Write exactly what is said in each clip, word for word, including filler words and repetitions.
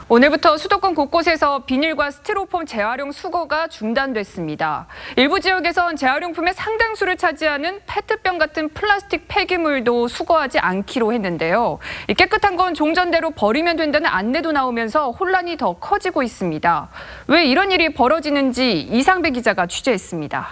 오늘부터 수도권 곳곳에서 비닐과 스티로폼 재활용 수거가 중단됐습니다. 일부 지역에선 재활용품의 상당수를 차지하는 페트병 같은 플라스틱 폐기물도 수거하지 않기로 했는데요. 깨끗한 건 종전대로 버리면 된다는 안내도 나오면서 혼란이 더 커지고 있습니다. 왜 이런 일이 벌어지는지 이상배 기자가 취재했습니다.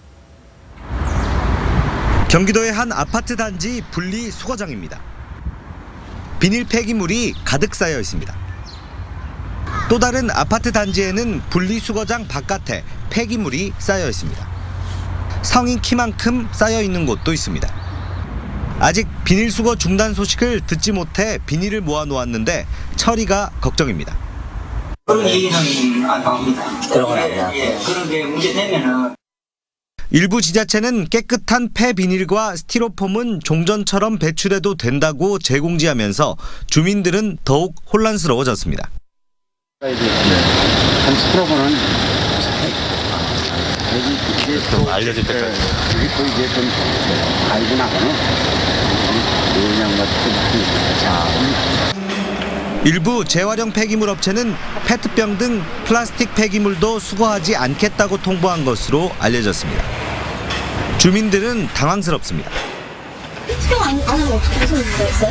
경기도의 한 아파트 단지 분리 수거장입니다. 비닐 폐기물이 가득 쌓여 있습니다. 또 다른 아파트 단지에는 분리수거장 바깥에 폐기물이 쌓여 있습니다. 성인 키만큼 쌓여 있는 곳도 있습니다. 아직 비닐수거 중단 소식을 듣지 못해 비닐을 모아놓았는데 처리가 걱정입니다. 그런 얘기는 안 나옵니다. 그런 건 아니야. 예, 그런 게 문제되면은. 일부 지자체는 깨끗한 폐비닐과 스티로폼은 종전처럼 배출해도 된다고 재공지하면서 주민들은 더욱 혼란스러워졌습니다. 네. 한 십 퍼센트는 좀 알려질 때까지. 이게 또 이제 좀 알고 나가는 그냥 같은. 일부 재활용 폐기물 업체는 페트병 등 플라스틱 폐기물도 수거하지 않겠다고 통보한 것으로 알려졌습니다. 주민들은 당황스럽습니다. 수거 안 하면 어떻게 무슨 문제가 있어요?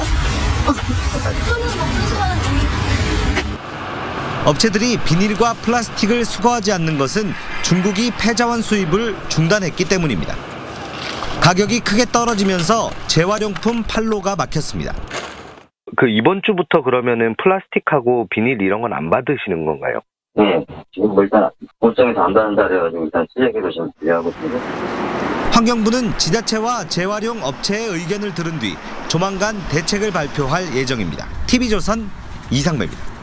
업체들이 비닐과 플라스틱을 수거하지 않는 것은 중국이 폐자원 수입을 중단했기 때문입니다. 가격이 크게 떨어지면서 재활용품 판로가 막혔습니다. 그 이번 주부터 그러면은 플라스틱하고 비닐 이런 건 안 받으시는 건가요? 네, 지금 뭐 일단 공장에서 안 받는다 그래가지고 일단 시작해서 지금 준비하고 있습니다. 환경부는 지자체와 재활용 업체의 의견을 들은 뒤 조만간 대책을 발표할 예정입니다. 티비조선 이상배입니다.